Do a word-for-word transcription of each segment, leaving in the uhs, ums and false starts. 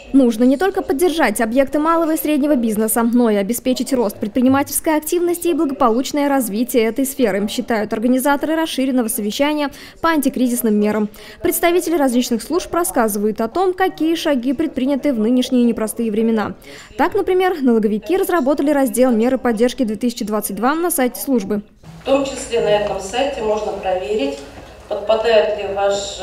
Нужно не только поддержать объекты малого и среднего бизнеса, но и обеспечить рост предпринимательской активности и благополучное развитие этой сферы, считают организаторы расширенного совещания по антикризисным мерам. Представители различных служб рассказывают о том, какие шаги предприняты в нынешние непростые времена. Так, например, налоговики разработали раздел «Меры поддержки две тысячи двадцать два» на сайте службы. В том числе на этом сайте можно проверить, подпадает ли ваш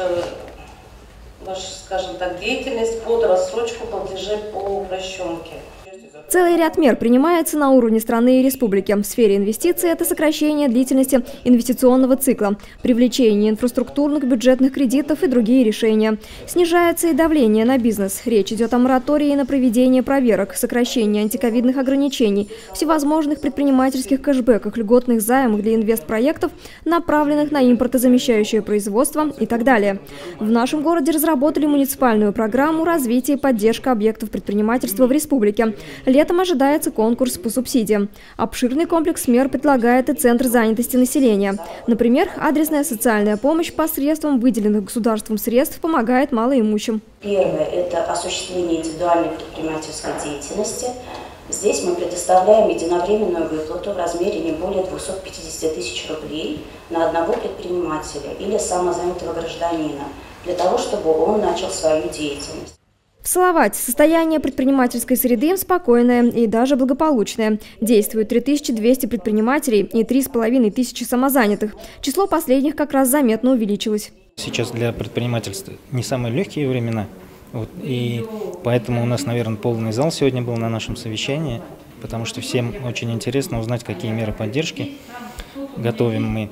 ваша, скажем так, деятельность под рассрочку платежей по упрощенке. Целый ряд мер принимается на уровне страны и республики. В сфере инвестиций это сокращение длительности инвестиционного цикла, привлечение инфраструктурных бюджетных кредитов и другие решения. Снижается и давление на бизнес. Речь идет о моратории на проведение проверок, сокращении антиковидных ограничений, всевозможных предпринимательских кэшбэках, льготных займах для инвестпроектов, направленных на импортозамещающее производство и так далее. В нашем городе разработали муниципальную программу развития и поддержка объектов предпринимательства в республике. Летом ожидается конкурс по субсидиям. Обширный комплекс мер предлагает и Центр занятости населения. Например, адресная социальная помощь посредством выделенных государством средств помогает малоимущим. Первое – это осуществление индивидуальной предпринимательской деятельности. Здесь мы предоставляем единовременную выплату в размере не более двухсот пятидесяти тысяч рублей на одного предпринимателя или самозанятого гражданина, для того, чтобы он начал свою деятельность. В Салавате состояние предпринимательской среды спокойное и даже благополучное. Действуют три тысячи двести предпринимателей и три с половиной тысячи самозанятых. Число последних как раз заметно увеличилось. Сейчас для предпринимательства не самые легкие времена. Вот, и поэтому у нас, наверное, полный зал сегодня был на нашем совещании, потому что всем очень интересно узнать, какие меры поддержки готовим мы.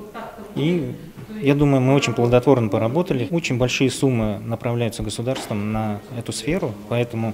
И я думаю, мы очень плодотворно поработали. Очень большие суммы направляются государством на эту сферу, поэтому,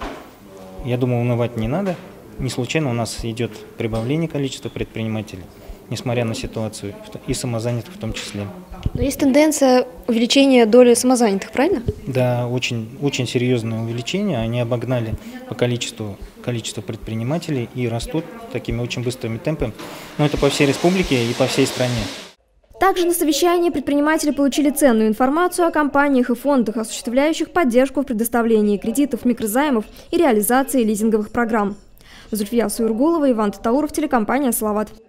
я думаю, унывать не надо. Не случайно у нас идет прибавление количества предпринимателей, несмотря на ситуацию, и самозанятых в том числе. Но есть тенденция увеличения доли самозанятых, правильно? Да, очень, очень серьезное увеличение. Они обогнали по количеству, количеству предпринимателей и растут такими очень быстрыми темпами. Но это по всей республике и по всей стране. Также на совещании предприниматели получили ценную информацию о компаниях и фондах, осуществляющих поддержку в предоставлении кредитов, микрозаймов и реализации лизинговых программ. Зульфия Суйргулова, Иван Татауров, телекомпания «Салават».